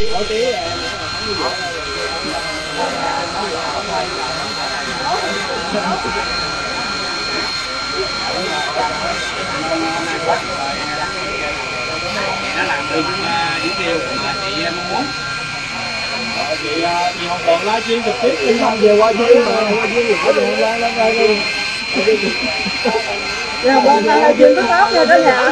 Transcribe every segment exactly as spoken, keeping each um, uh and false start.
Nó làm được những điều mà chị mong muốn. Chị chị không còn live stream trực tiếp đi không về qua chuyên mà qua chuyên thì có đường lên lên đây đi. Là bên live stream rất tốt nha cả nhà.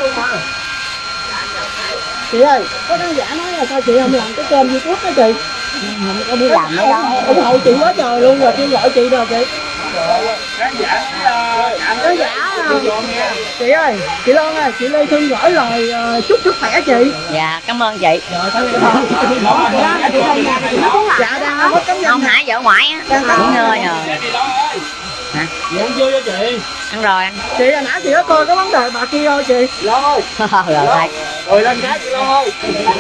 Chị ơi, có khán giả nói là sao chị không làm cái kênh YouTube đó chị? Không có đi làm nữa đâu. Ủng hộ chị quá trời luôn rồi, kêu gọi chị rồi chị. Khán giả khán giả chị ơi, chị Loan ơi, chị Lê Thương gửi lời uh, chúc sức khỏe chị. Dạ cảm ơn chị. Dạ đang hết cấm không hả vợ ngoại á, nghỉ ngơi rồi. Hả? Dạ ăn chưa cho chị? Ăn rồi anh. Chị hồi nãy chị có coi cái vấn đề bà kia thôi chị. Lo ơi. Rồi thầy. Rồi lên cái chị Lo ơi.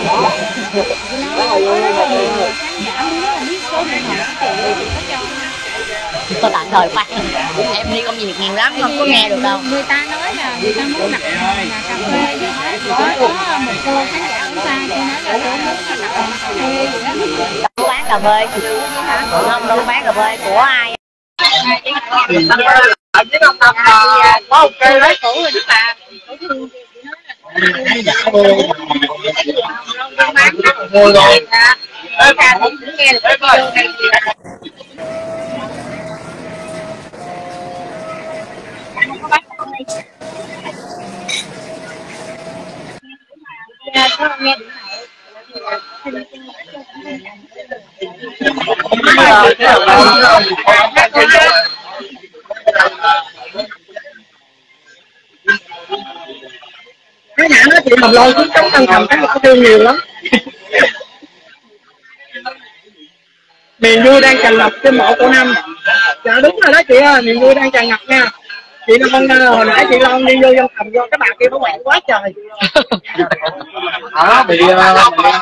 Tôi tạm thời phát. Em đi công việc nhiều lắm không có nghe được đâu. Người ta nói là người ta muốn đặt là cà phê gì đó. Có một cô khán giả ở xa chị nói là cô muốn đặt cà phê gì đó. Đâu bán cà phê. Không đâu bán cà phê của ai. Chứ không tập mà có ok đấy cũ rồi chứ bà. Khán giả vô ngồi rồi. Ê bà cũng nghe được cái video này. Cái nhà nó chị mầm lôi xuống chống căng thầm cái một chương nhiều lắm. Miền vui đang tràn ngập trên mộ cô Năm. Dạ đúng rồi đó chị ơi, miền vui đang tràn ngập nha. Chị Long hồi nãy chị Long đi vô văn phòng do các bạn kia nó quẹn quá trời. Đó bị hôm nay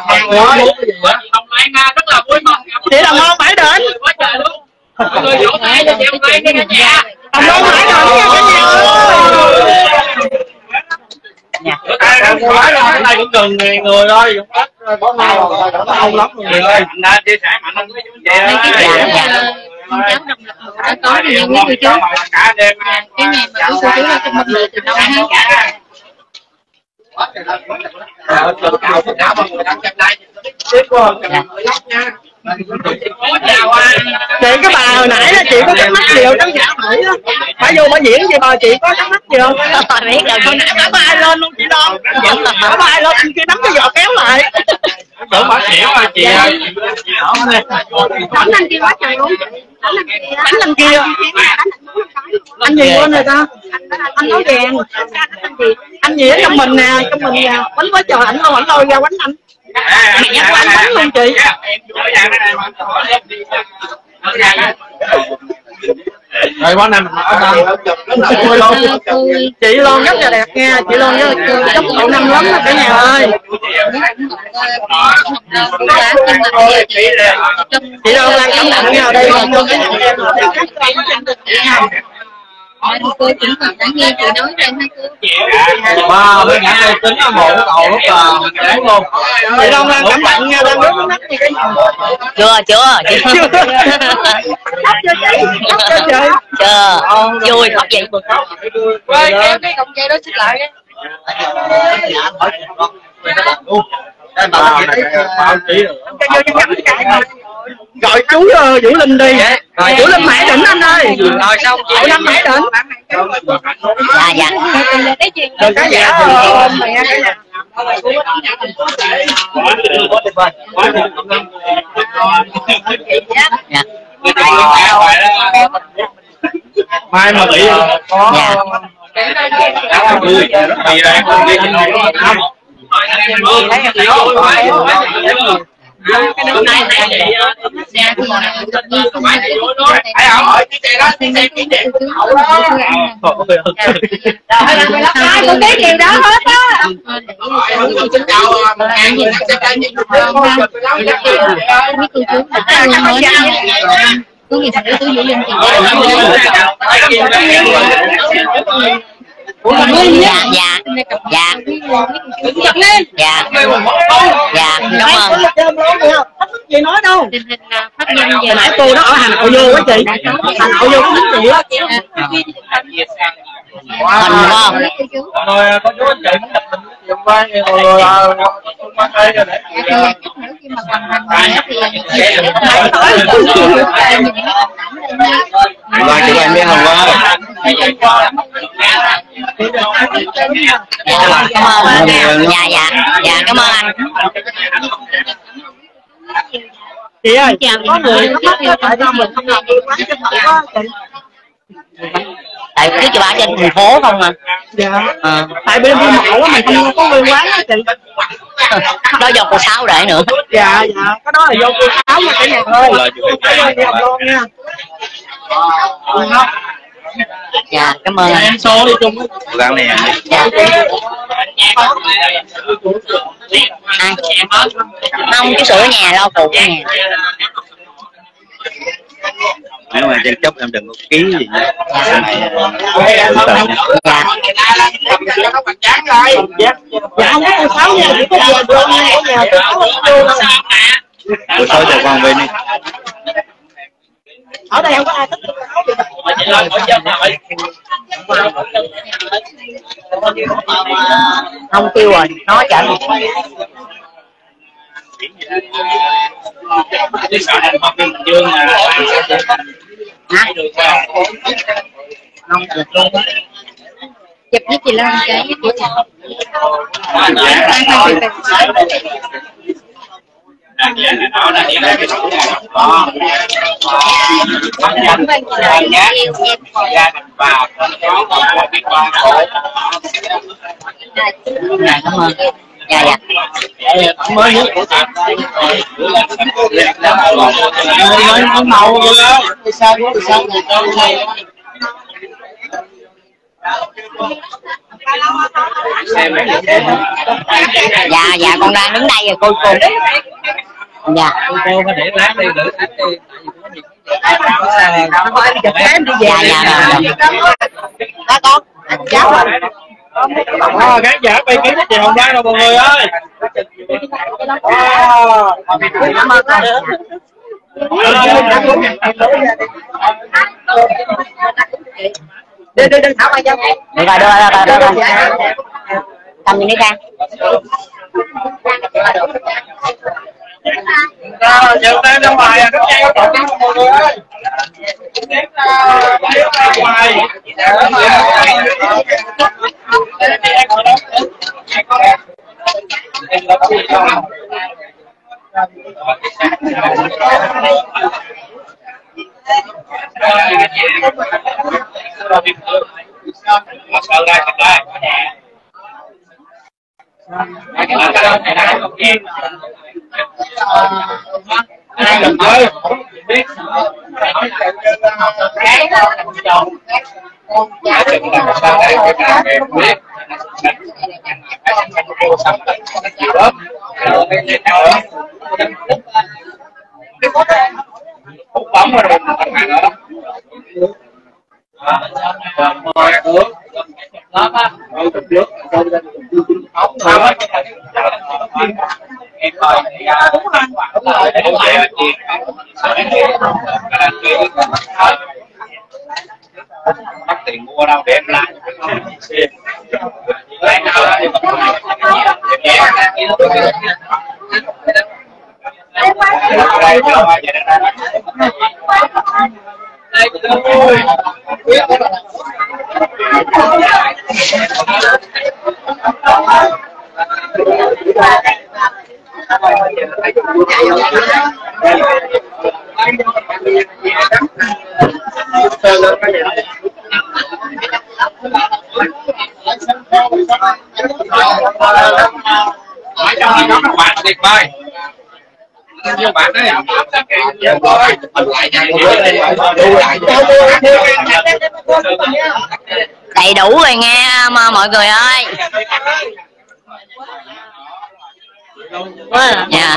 rất là vui mừng. Chị Đồng Âu phải đến. Quá trời luôn. Mọi người vỗ tay cho chị Đồng Âu đi cả nhà. Đồng Âu phải đến nha cả nhà ơi. Bữa tay không phải đâu, cái này cũng cần người người thôi, cũng ít bó mau rồi, đỡ không lắm người ơi. Anh đã chia sẻ mạnh lên với chú chị ơi. Cái con cháu đồng lực đã có nhiều quý cô chú. Cả đêm Cái ngày mà quý cô chú là trong mâm lưỡi từ lâu ha. Ờ, từ cao tất cả mọi người đang xem live tiếp qua nha. Chị cái bà hồi nãy là chị có thắc mắc gì không? Khán giả hỏi đó. Phải vô bà diễn gì bà chị có thắc mắc gì không? Biết rồi. Hồi nãy bà ai lên luôn chị Đoan. Bà ai lên anh kia nắm cái giò kéo lại. Tưởng bà xỉu mà chị ơi. Đánh anh kia quá trời luôn. Đánh anh kia. Anh gì quên rồi ta? Anh nói vàng. Anh gì ở trong mình nè, trong mình nè. Bánh quá trời ảnh đâu, ảnh lôi ra quánh anh. Mẹ của anh bánh luôn chị. Rồi món này mình nói chị Loan rất là đẹp nha, chị Loan với chốc cậu Năm lắm đó cả nhà ơi. Chị Loan đang cảm nhận nhau đây mà cô cái cô cũng còn đã nghe chị nói ra hai cô. wow, mấy ngã đây tính là một cầu lúc là mình luôn. Chị Loan đang cảm nhận nha, đang nước mắt nha cái Chưa chưa chưa. Khóc cho chị, khóc cho chị. Chưa. Vui khóc gì. Rồi kéo cái cọng dây đó xích lại đi. Gọi chú uh, Vũ Linh đi. Rồi Vũ Linh Mãi Đỉnh anh ơi. Rồi xong chị. Vũ Linh Mãi Đỉnh. Dạ dạ. Được cái giả ôm mẹ cái nhà. Dạ. Mai mà bị có dạ. Hôm nay này chị dạ thì không ai phải không ở cái xe đó cái xe cái điện hậu đó cô biết điều đó hết á. Mấy cô chú có nghiệp vụ của Vũ Linh thì dạ dạ dạ dạ dạ cảm ơn. Chị nói đâu pháp nhân hồi nãy cô đó ở Hà Nội vô quá chị, Hà Nội vô cũng chị á. Mình không Rồi có chú anh chị muốn đặt mình dùng vai rồi rồi qua đây rồi để khi mà hoàn thành thì qua chị bạn biết không qua cảm ơn. Dạ dạ dạ cảm ơn anh. Chị ơi, có người nó mắc tại sao mình không làm việc quán cho tội quá chị. Tại biết cho bà trên thành phố không à. Dạ. À. Tại bên bên mộ á mình không có nguyên quán á chị. Đó do cô Sáu để nữa. Dạ dạ, cái đó là do cô Sáu mà cả nhà ơi. Cảm ơn em luôn nha. Dạ cảm ơn anh. em số đi chung với gắn này. Dạ. Ai? Không, cái sữa nhà lau phụ của nhà. Nếu mà trên chốc em đừng có ký gì nha. Dạ. Dạ không có cô Sáu nha, chỉ có về luôn nha, ở nhà cô Sáu không vô đâu. Cô Sáu cho con bên đi. Ở đây không có ai thích cô Sáu. Không kêu rồi, nói cho anh. chụp với chị Lan cái với chị Dạ cảm ơn. Dạ dạ. Mới nhất của ta. Mới mới màu rồi đó. Sao quá sao người ta này. Dạ dạ con đang đứng đây rồi cô cô. Dạ. Cô có để lát đi gửi lát đi. Dạ dạ rồi. Đó con. Cháu rồi. À, khán giả bay kiếm chị Hồng Lan rồi mọi người ơi. Đi đi đi Thảo qua cho. Được rồi, được rồi, được rồi, được rồi. Cầm nhìn đi ra. Rồi, giờ đang ra ngoài à, các trang có tổ mọi người ơi. Đến ra ngoài. Hai lần ơi, biết bóng mà rồi mời nước lớp á nước ống thôi bắt tiền mua đâu để em lại lấy nào ở trong này có các bạn tuyệt vời. Nhiều bạn đấy. Đầy đủ rồi nghe mà mọi người ơi. Dạ.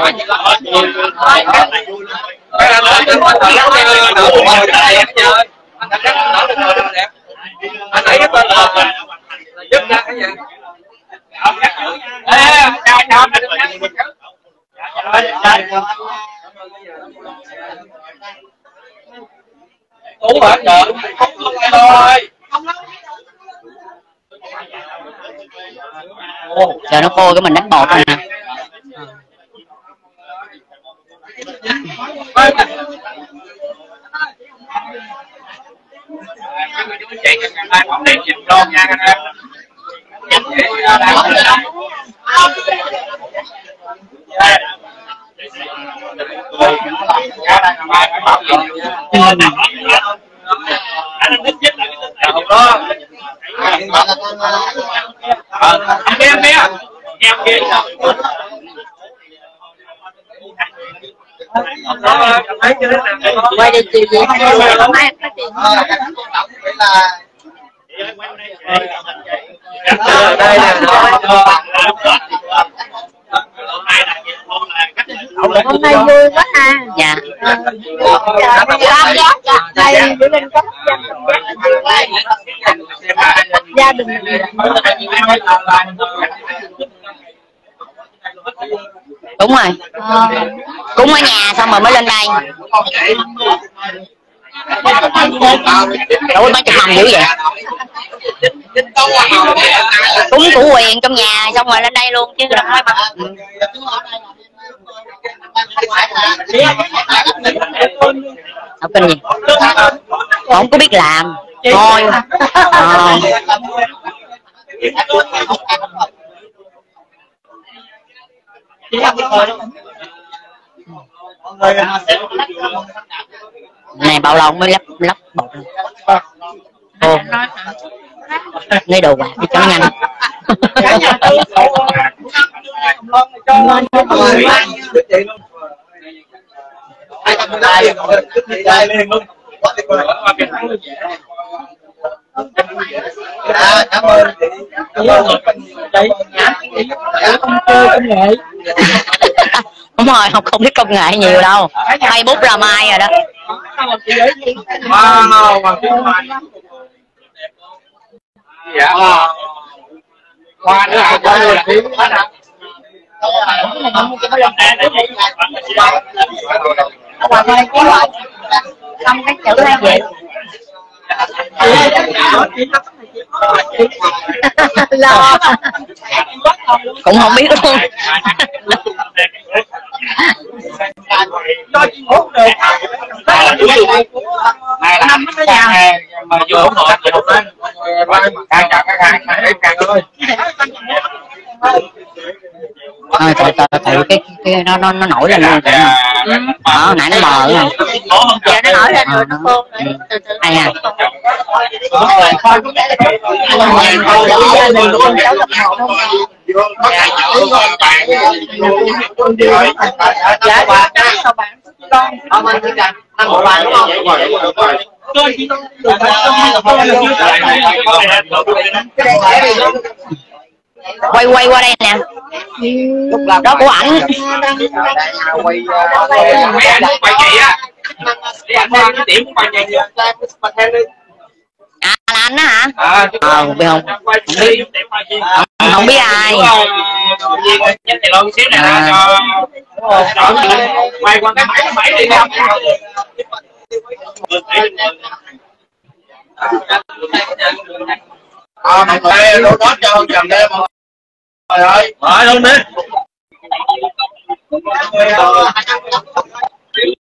Anh thấy cái tên là Tú hả trời, không thôi. Chờ nó khô cái mình đánh bột nè. Chạy cái tay bóng đèn chìm luôn nha anh em. Em em em kia quay đi chiều gì không có mai có chuyện đây nè hôm nay vui quá ha. Dạ. Đây bữa lên có gia đình Đúng rồi. Cúng ở nhà xong rồi mới lên đây. Ủa mấy chục mầm dữ vậy? Cúng của quyền trong nhà xong rồi lên đây luôn chứ đâu phải bằng. Học kinh gì? Không có biết làm. Thôi. Ờ. Này bao lâu mới lắp lắp bột ô lấy đồ quạt đi cho nhanh. À, cảm ơn chị. Cảm ơn chị. Không chơi công nghệ. Đúng rồi, học không biết công nghệ nhiều đâu. Facebook là mai rồi đó. Wow, dạ. Hoa nữa hả? Hoàng ơi, xong cái chữ hay vậy? Lo Cũng không biết luôn. Cho chị hút được. Này là năm cái nhà mà vừa hút một chị hút lên. Càng chào các hàng, em càng ơi. Thôi từ từ từ cái cái nó nó nó nổi lên luôn. Đó, nãy nó mờ rồi. giờ nó nổi lên rồi nó khô rồi. Từ từ Ai à? gia đình con cháu gặp họ không? Dạ, sao bạn con ở bên cái căn ăn một bàn đúng không? Quay quay qua đây nè. Đó của ảnh. Quay chị á. Đi anh qua cái điểm của bà nhà À là anh đó hả? à, Ờ biết không? Không biết. Không, không biết ai. Quay qua cái bảy bảy đi không? À, mình đây đồ đó cho chồng đây mọi người ơi. Rồi luôn đi.